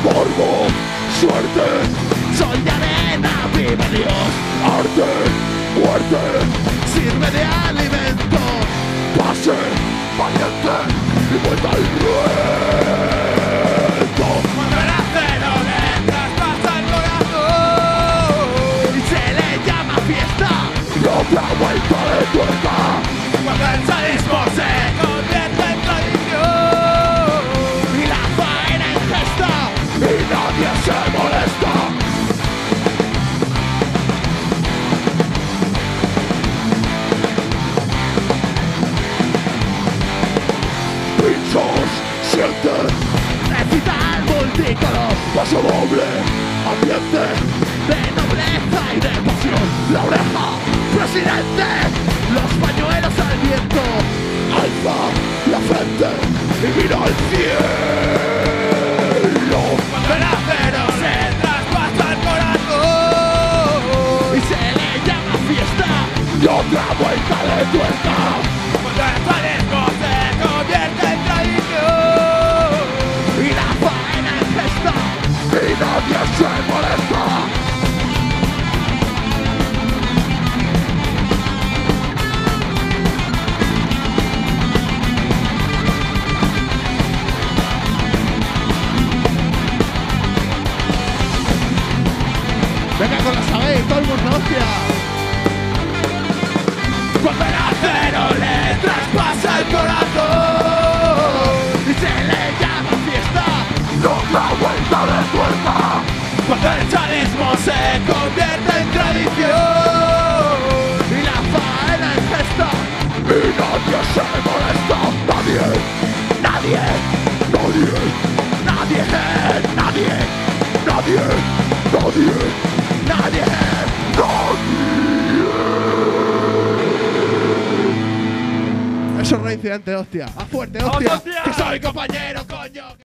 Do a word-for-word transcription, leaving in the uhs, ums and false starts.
Morbo, suerte, Sol de arena, vive Dios. arte, muerte, Sirve de alimento. pase, valiente y vuelta al ruedo. Cuando el acero le traspasa el corazón y se le llama fiesta. Y otra vuelta de tuerca. Cuando el sadismo se convierte en tradición y la faena en gesta. Y nadie se molesta. Pinchos, siente, Necesita el multicolor paso doble, ambiente, de nobleza y de pasión. la oreja, Presidente, los pañuelos al viento. alza la frente y mira al cielo. Cuando el acero se traspasa el corazón y se le llama fiesta. Y otra vuelta de tuerca. Cuando el sadismo se convierte en tradición y la faena en gesta. Y nadie se molesta. Venga con la sabéis, todo el mundo, hostia. Cuando el acero le traspasa el corazón y se le llama fiesta. Y otra vuelta de tuerca. Cuando el sadismo se convierte en tradición y la faena en gesta. Y nadie se molesta. Nadie, Nadie, nadie, nadie, nadie, nadie, nadie, nadie. nadie. Eso es reincidente, hostia. A fuerte, hostia. Que soy compañero, coño.